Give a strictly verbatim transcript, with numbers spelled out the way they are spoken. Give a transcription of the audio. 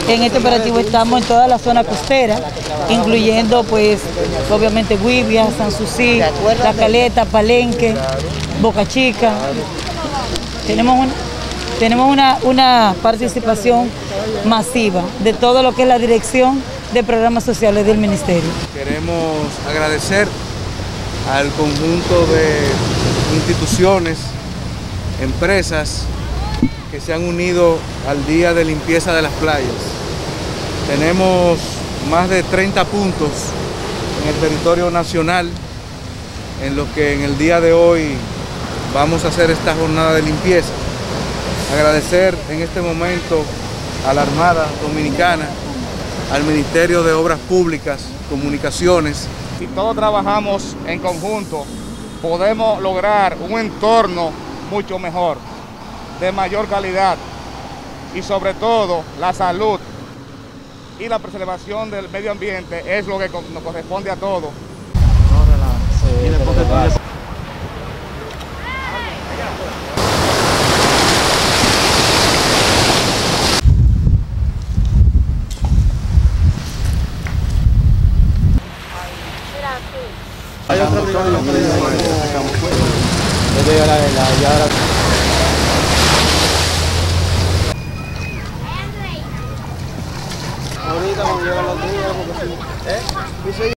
En este operativo estamos en toda la zona costera, incluyendo pues obviamente Guibia, Sanssouci, La Caleta, Palenque, Boca Chica. Tenemos, un, tenemos una, una participación masiva de todo lo que es la dirección de programas sociales del Ministerio. Queremos agradecer al conjunto de instituciones, empresas que se han unido al Día de Limpieza de las Playas. Tenemos más de treinta puntos en el territorio nacional en los que en el día de hoy vamos a hacer esta jornada de limpieza. Agradecer en este momento a la Armada Dominicana, al Ministerio de Obras Públicas, Comunicaciones. Si todos trabajamos en conjunto, podemos lograr un entorno mucho mejor, de mayor calidad y sobre todo la salud y la preservación del medio ambiente es lo que nos corresponde a todos. Hay otra brigada. Ahorita cuando llegan los días, porque si... ¿Eh?